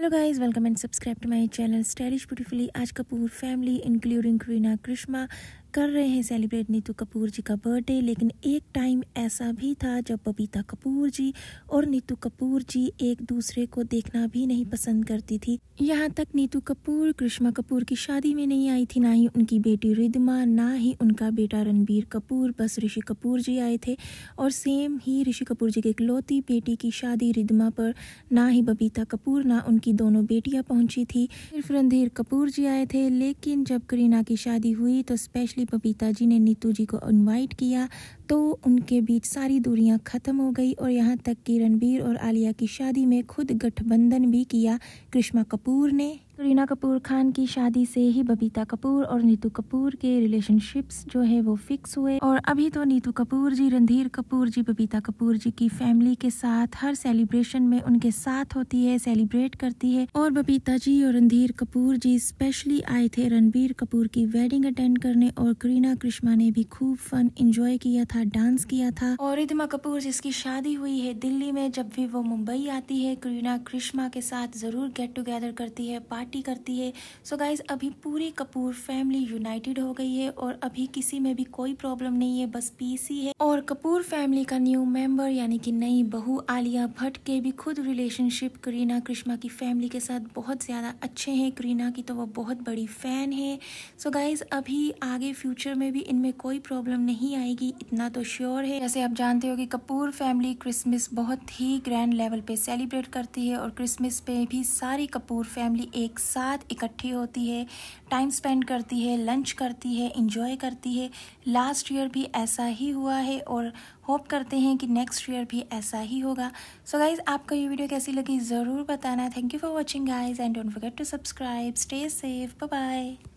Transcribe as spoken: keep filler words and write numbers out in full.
Hello guys, welcome and subscribe to my channel stylish beautifully. आज Kapoor family including Kareena Karisma कर रहे हैं सेलिब्रेट नीतू कपूर जी का बर्थडे। लेकिन एक टाइम ऐसा भी था जब बबीता कपूर जी और नीतू कपूर जी एक दूसरे को देखना भी नहीं पसंद करती थी। यहाँ तक नीतू कपूर करिश्मा कपूर की शादी में नहीं आई थी, ना ही उनकी बेटी रिद्धिमा, ना ही उनका बेटा रणबीर कपूर। बस ऋषि कपूर जी आए थे और सेम ही ऋषि कपूर जी की इकलौती बेटी की शादी रिद्धिमा पर ना ही बबीता कपूर ना उनकी दोनों बेटियां पहुंची थी। सिर्फ रणधीर कपूर जी आए थे। लेकिन जब करीना की शादी हुई तो स्पेशली बबीता जी ने नीतू जी को इनवाइट किया तो उनके बीच सारी दूरियां खत्म हो गई और यहाँ तक कि रणबीर और आलिया की शादी में खुद गठबंधन भी किया करिश्मा कपूर ने। करीना कपूर खान की शादी से ही बबीता कपूर और नीतू कपूर के रिलेशनशिप्स जो है वो फिक्स हुए और अभी तो नीतू कपूर जी, रणधीर कपूर जी, बबीता कपूर जी की फैमिली के साथ हर सेलिब्रेशन में उनके साथ होती है, सेलिब्रेट करती है। और बबीता जी और रणधीर कपूर जी स्पेशली आए थे रणबीर कपूर की वेडिंग अटेंड करने और करीना करिश्मा ने भी खूब फन एंजॉय किया था, डांस किया था। और रिद्धिमा कपूर जिसकी शादी हुई है दिल्ली में, जब भी वो मुंबई आती है करीना करिश्मा के साथ जरूर गेट टुगेदर करती है, पार्टी करती है। सो गाइज अभी पूरी कपूर फैमिली यूनाइटेड हो गई है और अभी किसी में भी कोई प्रॉब्लम नहीं है, बस पीस ही है। और कपूर फैमिली का न्यू मेंबर यानी कि नई बहू आलिया भट्ट के भी खुद रिलेशनशिप करीना करिश्मा की फैमिली के साथ बहुत ज्यादा अच्छे हैं। करीना की तो वो बहुत बड़ी फैन है। सो गाइज अभी आगे फ्यूचर में भी इनमें कोई प्रॉब्लम नहीं आएगी, इतना तो श्योर है। जैसे आप जानते हो कि कपूर फैमिली क्रिसमस बहुत ही ग्रैंड लेवल पे सेलिब्रेट करती है और क्रिसमस पे भी सारी कपूर फैमिली एक साथ इकट्ठी होती है, टाइम स्पेंड करती है, लंच करती है, एंजॉय करती है। लास्ट ईयर भी ऐसा ही हुआ है और होप करते हैं कि नेक्स्ट ईयर भी ऐसा ही होगा। सो गाइज आपको ये वीडियो कैसी लगी ज़रूर बताना। Thank you for watching guys and don't forget to subscribe. Stay safe, bye bye.